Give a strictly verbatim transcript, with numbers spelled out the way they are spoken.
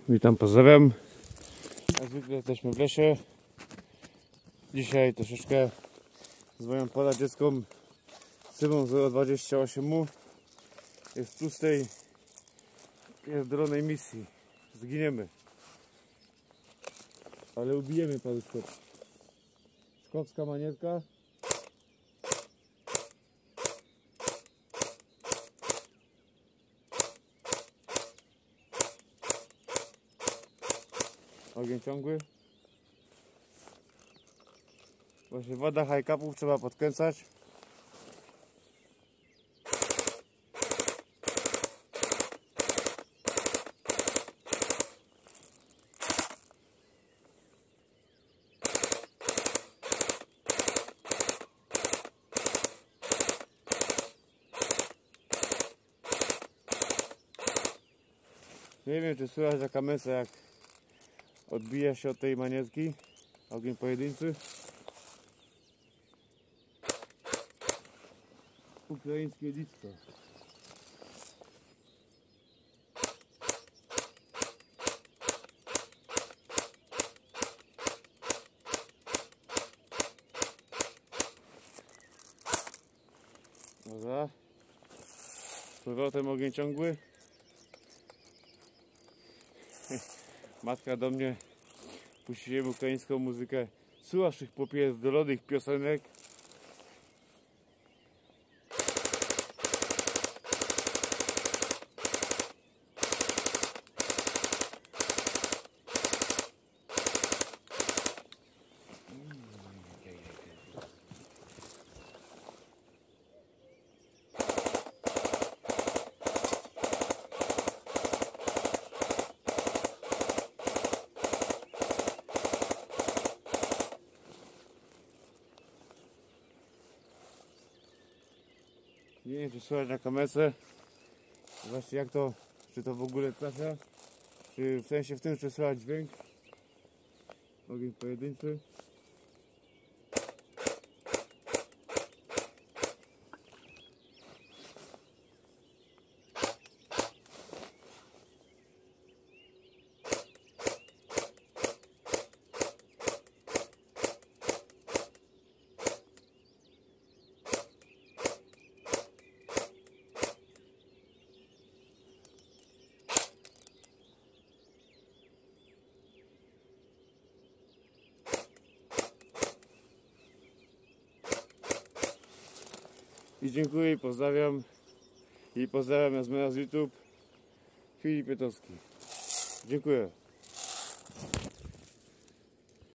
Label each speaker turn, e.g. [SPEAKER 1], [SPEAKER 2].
[SPEAKER 1] Witam, pozdrawiam. Jak zwykle jesteśmy w lesie. Dzisiaj troszeczkę z moją pola dziecką Symon zero dwadzieścia osiem U jest w tłustej pierdolonej misji. Zginiemy. Ale ubijemy paru szkop. Szkopska manietka. Ogień ciągły. Właśnie woda high-capów trzeba podkręcać. Nie wiem, czy słychać jaka mesa, jak odbija się od tej manietki. Ogień pojedynczy. Ukraińskie dziecko. Dobra. Z powrotem ogień ciągły. Matka do mnie puściłem ukraińską muzykę. Słuchasz tych popierdolonych piosenek? Nie wiem, czy słychać na kamerce. Zobaczcie, jak to, czy to w ogóle trafia, czy w sensie w tym, czy słychać dźwięk. Ogień pojedynczy. I dziękuję i pozdrawiam. I pozdrawiam z YouTube. Filip Pietowski. Dziękuję.